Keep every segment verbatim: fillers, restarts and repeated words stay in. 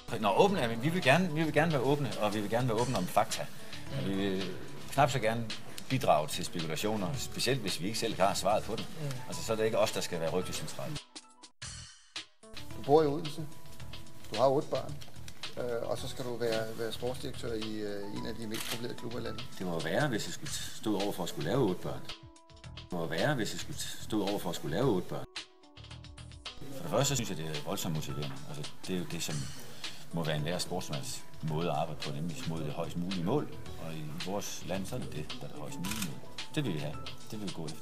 Nå, åbne, men vi vil gerne, vi vil gerne være åbne, og vi vil gerne være åbne om fakta. Mm. Vi vil knap så gerne bidrage til spekulationer, specielt hvis vi ikke selv har svaret på dem. Mm. Altså, så er det ikke os, der skal være rygtecentrale. Du bor i Odense. Du har otte børn. Øh, og så skal du være, være sportsdirektør i øh, en af de mest populære klubber i landet. Det må være, hvis jeg skulle stå over for at skulle lave otte børn. Det må være, hvis jeg skulle stå over for at skulle lave otte børn. For det første, så synes jeg, det er voldsomt motiverende. Altså, det er jo det, som må være en lærer sportsmands måde at arbejde på, nemlig mod det højst mulige mål. Og i vores land, så er det det, der er det højst mulige mål. Det vil vi have. Det vil vi gå efter.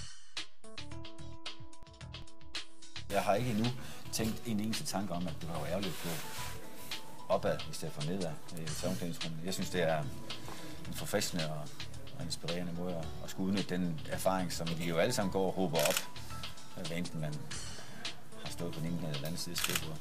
Jeg har ikke endnu tænkt en eneste tanke om, at det var ærgerligt på opad i stedet for nedad i omklædningsrummet. Jeg synes, det er en forfriskende og inspirerende måde at skulle udnytte den erfaring, som vi jo alle sammen går og håber op, hvad enten man har stået på den ene eller anden side af skrivebordet.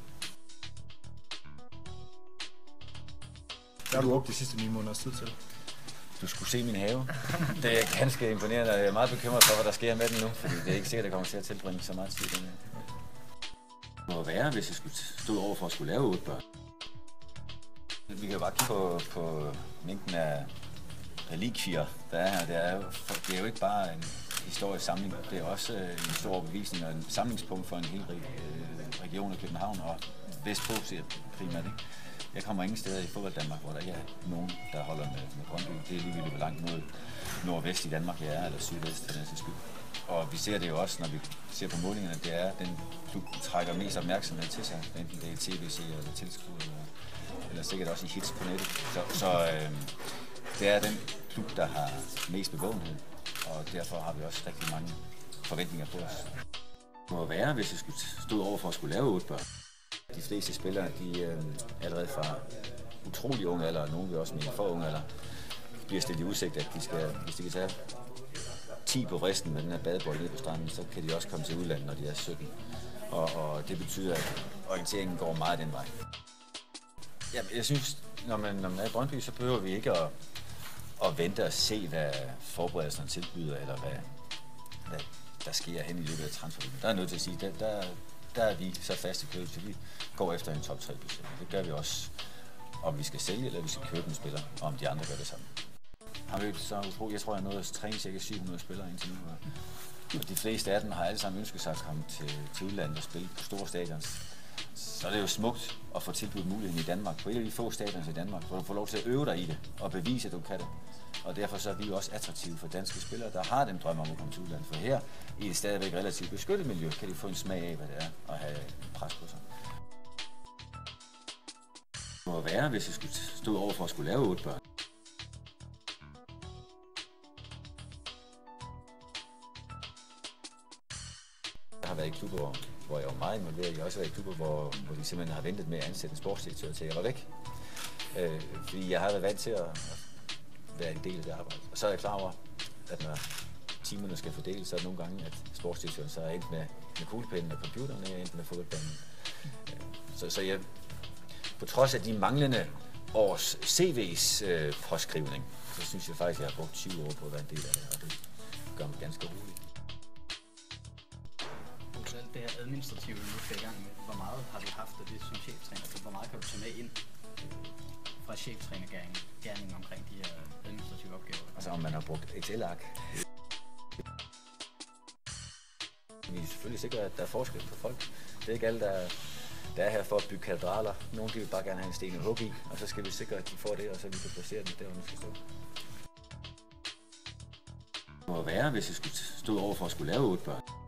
Hvad har du brugt de sidste ni måneders tid til? Du skulle se min have. Det er ganske imponerende, og jeg er meget bekymret for, hvad der sker med den nu, fordi det er ikke sikkert, at jeg kommer til at tilbringe så meget tid i den her. Det må være, hvis jeg skulle stå over for at skulle lave otte børn. Vi kan jo bare kigge på, på mængden af relikvier, der er her. Det er, jo, det er jo ikke bare en historisk samling, det er også en stor overbevisning og en samlingspunkt for en hel region af København og vestpå primært. Ikke? Jeg kommer ingen steder i fodbold Danmark, hvor der ikke er nogen, der holder med, med Brøndby. Det er ligegyldigt, hvor langt mod nordvest i Danmark jeg er, eller sydvest for den sags skyld. Og vi ser det jo også, når vi ser på målingerne, det er, den klub trækker mest opmærksomhed til sig, enten det er tv-seere eller tilskuere, eller, eller sikkert også i hits på nettet. Så, så øh, det er den klub, der har mest bevågenhed, og derfor har vi også rigtig mange forventninger på os. Det må være, hvis jeg skulle stå over for at skulle lave otte børn. De fleste spillere, de øh, allerede fra utrolig unge alder, og nogle vil også mere for unge alder, bliver stillet i udsigt, at de skal, hvis de kan tage ti på vristen med den her badebold nede på stranden, så kan de også komme til udlandet, når de er sytten. Og, og det betyder, at orienteringen går meget den vej. Ja, jeg synes, når man, når man er i Brøndby, så behøver vi ikke at, at vente og se, hvad forberedelserne tilbyder, eller hvad, hvad der sker hen i løbet af transfervinduet. Der er nødt til at sige, der, der, der er vi så fast i købet, så vi går efter en top tre placering. Det gør vi også, om vi skal sælge, eller vi skal købe en spiller, og om de andre gør det samme. Har vi så utroligt, jeg tror, jeg nåede at træne cirka syv hundrede spillere indtil nu. Og de fleste af dem har alle sammen ønsket sig at komme til, til udlandet og spille på store stadions. Så er det jo smukt at få tilbudt muligheden i Danmark, på et af de få stadions i Danmark, hvor du får lov til at øve dig i det og bevise, at du kan det. Og derfor så er vi jo også attraktive for danske spillere, der har den drøm om at komme til udlandet. For her i et stadigvæk relativt beskyttet miljø, kan de få en smag af, hvad det er at have pres på sig. Det må være, hvis jeg skulle stå over for at skulle lave otte børn. Jeg har været i klubber, hvor jeg var meget involveret. Jeg har også været i klubber, hvor, hvor de simpelthen har ventet med at ansætte en sportsdirektør til jeg var væk. Øh, fordi jeg har været vant til at, at være en del af det arbejde. Og så er jeg klar over, at når timerne skal fordeles, så er det nogle gange, at sportsdirektøren så er endt med, med kuglepennen og computeren, og jeg er endt med fodboldbanen. Øh, så, så jeg, på trods af de manglende års C V's øh, påskrivning, så synes jeg faktisk, at jeg har brugt tyve år på at være en del af det, og det gør mig ganske roligt. Det her administrative, vi skal i gang med, hvor meget har du haft af det som cheftræner? Altså, hvor meget kan du tage med ind fra cheftrænergærningen omkring de her administrative opgaver? Altså om man har brugt Excel-ark. Vi er selvfølgelig sikre, at der er forskel på folk. Det er ikke alle, der, der er her for at bygge katedraler. Nogle vil bare gerne have en sten at hugge i, og så skal vi sikre, at de får det, og så vi kan placere dem der, hvor de skal stå. Det må være, hvis jeg skulle stå over for at skulle lave otte børn.